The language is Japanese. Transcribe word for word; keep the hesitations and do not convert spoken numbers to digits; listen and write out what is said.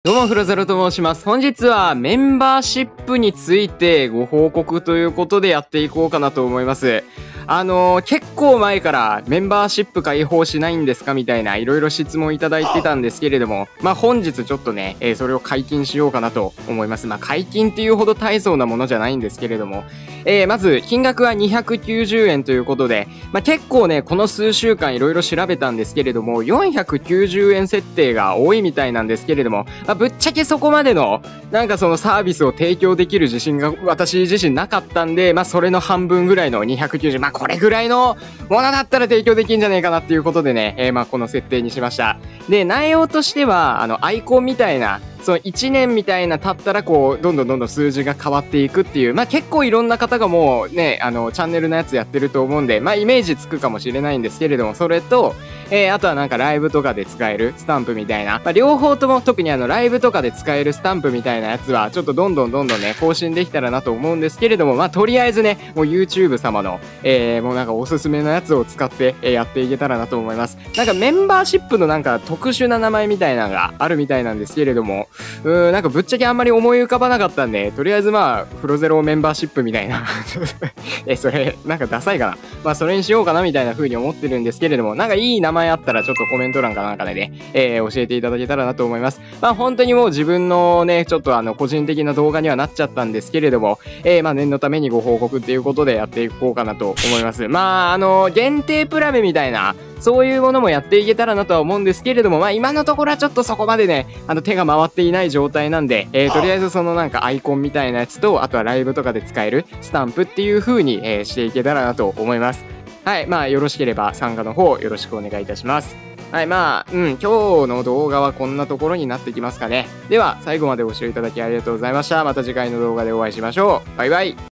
どうも、フロゼロと申します。本日はメンバーシップについてご報告ということでやっていこうかなと思います。あのー、結構前からメンバーシップ開放しないんですかみたいないろいろ質問いただいてたんですけれども、まあ本日ちょっとね、えー、それを解禁しようかなと思います。まあ解禁っていうほど大層なものじゃないんですけれども、えー、まず金額はにひゃくきゅうじゅうえんということで、まあ結構ね、この数週間いろいろ調べたんですけれども、よんひゃくきゅうじゅうえん設定が多いみたいなんですけれども、まあ、ぶっちゃけそこまでのなんかそのサービスを提供できる自信が私自身なかったんで、まあそれの半分ぐらいのにひゃくきゅうじゅう、まあこれぐらいのものだったら提供できんじゃねえかなっていうことでね、えー、まあこの設定にしました。で、内容としては、あのアイコンみたいな、そのいちねんみたいな経ったらこうどんどんどんどん数字が変わっていくっていう、まあ結構いろんな方がもうね、あのチャンネルのやつやってると思うんで、まあイメージつくかもしれないんですけれども、それと、えー、あとはなんかライブとかで使えるスタンプみたいな、まあ両方とも特にあのライブとかで使えるスタンプみたいなやつはちょっとどんどんどんどんね、更新できたらなと思うんですけれども、まあとりあえずね、もう YouTube 様の、えー、もうなんかおすすめのやつを使って、えー、やっていけたらなと思います。なんかメンバーシップのなんか特殊な名前みたいなのがあるみたいなんですけれども、うーん、なんかぶっちゃけあんまり思い浮かばなかったんで、とりあえずまあ、フロゼロメンバーシップみたいな。え、それ、なんかダサいかな。まあ、それにしようかなみたいな風に思ってるんですけれども、なんかいい名前あったらちょっとコメント欄かなんかでね、えー、教えていただけたらなと思います。まあ、本当にもう自分のね、ちょっとあの、個人的な動画にはなっちゃったんですけれども、えー、まあ、念のためにご報告っていうことでやっていこうかなと思います。まあ、あの、限定プラメみたいな、そういうものもやっていけたらなとは思うんですけれども、まあ今のところはちょっとそこまでね、あの手が回っていない状態なんで、えー、とりあえずそのなんかアイコンみたいなやつと、あとはライブとかで使えるスタンプっていう風に、えー、していけたらなと思います。はい、まあよろしければ参加の方よろしくお願いいたします。はい、まあ、うん、今日の動画はこんなところになってきますかね。では、最後までご視聴いただきありがとうございました。また次回の動画でお会いしましょう。バイバイ。